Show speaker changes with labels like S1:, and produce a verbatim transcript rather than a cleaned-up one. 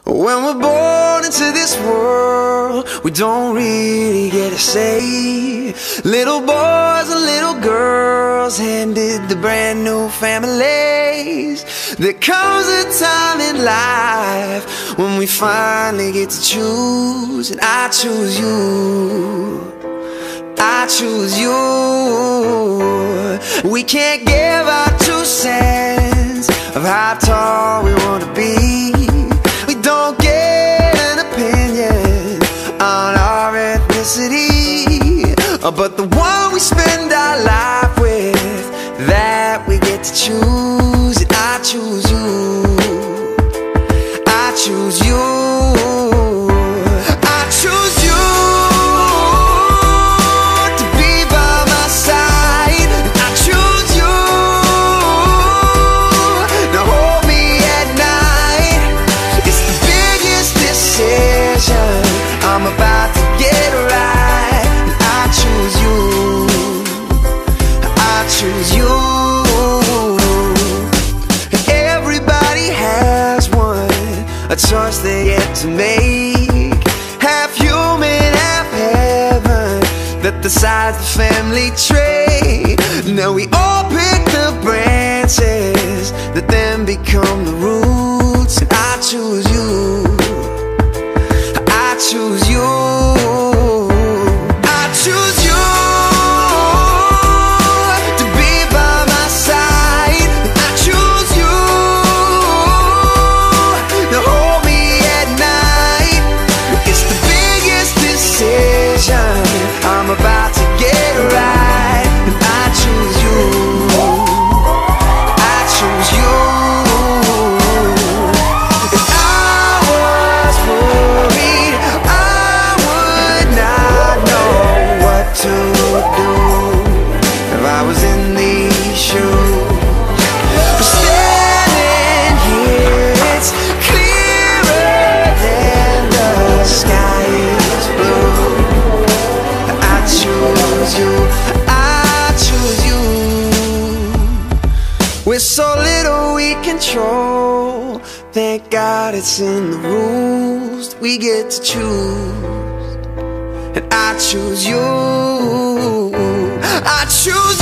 S1: When we're born into this world, we don't really get a say. Little boys and little girls handed the brand new families. There comes a time in life when we finally get to choose, and I choose you. I choose you. We can't give our two cents of how tall we want to be. We don't get an opinion on our ethnicity, but the one we spend our life with, that we get to choose. And I choose you. I choose you. I choose you to be by my side. I choose you. Now hold me at night. It's the biggest decision I'm about to get right. I choose you. I choose you. Everybody has one, a choice they get to make. Half human, half heaven, that decides the family trait. Now we all pick the branches that then become the roots. And I choose you. I choose you. I choose you to be by my side. I choose you. Now hold me at night. It's the biggest decision I'm about to get right. And I choose you. I choose you. If I was worried, I would not know what to do if I was in these shoes. But standing here, it's clearer than the sky is blue. I choose you. I choose you. With so little we control, thank God it's in the rules that we get to choose. And I choose you. I choose